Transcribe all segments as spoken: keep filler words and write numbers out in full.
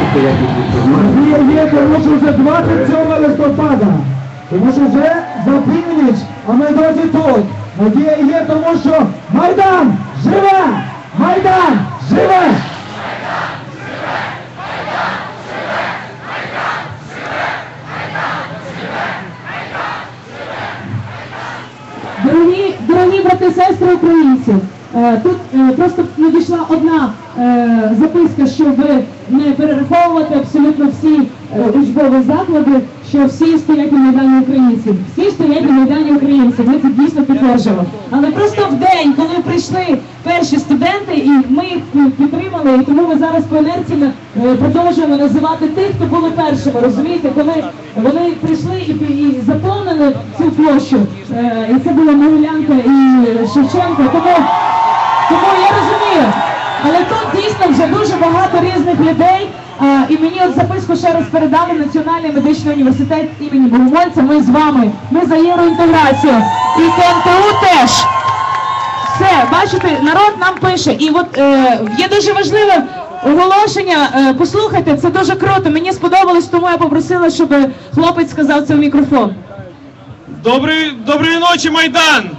бачите, як їх Надія є, тому що вже двадцять сьомого листопада. Тому що вже за північ, а ми досі тут. Надія є, тому що Майдан живе! Майдан живе! Дорогі, дорогі брати і сестри українці, е, тут е, просто надійшла одна е, записка, щоб не перераховувати абсолютно всі е, учбові заклади, що всі стоять на Майдані українців. Всі стоять на Майдані українців, ми це дійсно підтверджуємо. Але просто в день, коли прийшли перші студенти, і ми їх підтримали, і тому ми зараз по інерції е, продовжуємо називати тих, хто були першими, розумієте? Коли вони прийшли і, і заповнили цю площу, е, і це була Могилянка і Шевченко, тому, тому я розумію. Але тут дійсно вже дуже багато різних людей, а, і мені от записку ще раз передали Національний медичний університет імені Богомольця. Ми з вами, ми за євроінтеграцію. І КМТУ теж. Все, бачите, народ нам пише. І от е, є дуже важливе оголошення, е, послухайте, це дуже круто. Мені сподобалось, тому я попросила, щоб хлопець сказав це в мікрофон. Доброї, доброї ночі, Майдан!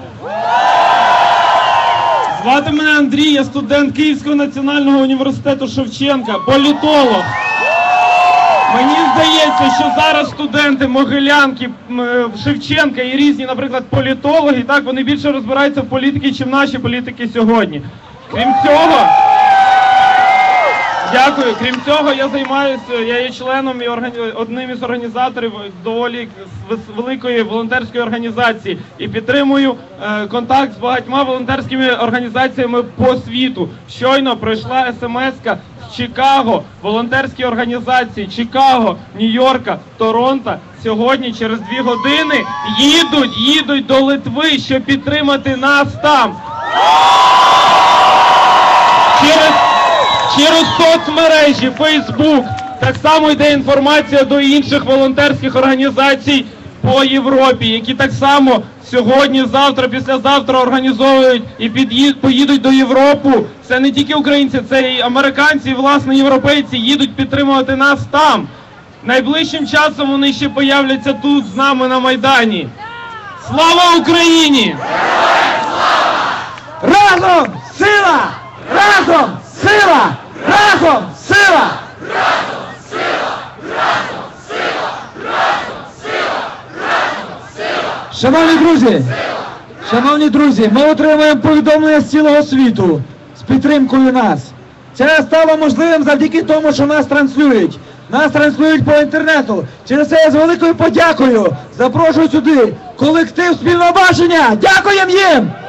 Звати мене Андрій, я студент Київського національного університету Шевченка, політолог. Мені здається, що зараз студенти Могилянки, Шевченка і різні, наприклад, політологи, так, вони більше розбираються в політиці, чим наші політики сьогодні. Крім цього, дякую. Крім цього, я займаюся, я є членом і органі... одним із організаторів доволі великої волонтерської організації і підтримую е, контакт з багатьма волонтерськими організаціями по світу. Щойно пройшла смс-ка з Чикаго, волонтерські організації Чикаго, Нью-Йорка, Торонто. Сьогодні через дві години їдуть, їдуть до Литви, щоб підтримати нас там. Через Через соцмережі, Фейсбук, так само йде інформація до інших волонтерських організацій по Європі, які так само сьогодні, завтра, післязавтра організовують і під'їд, поїдуть до Європи. Це не тільки українці, це і американці, і, власне, європейці їдуть підтримувати нас там. Найближчим часом вони ще появляться тут з нами на Майдані. Слава Україні! Разом сила! Разом сила! Разом сила! Разом сила! Разом сила! Разом сила! Разом сила! Шановні друзі, шановні друзі, ми отримуємо повідомлення з цілого світу з підтримкою нас. Це стало можливим завдяки тому, що нас транслюють. Нас транслюють по інтернету. Через це я з великою подякою запрошую сюди колектив Спільного бачення. Дякуємо їм!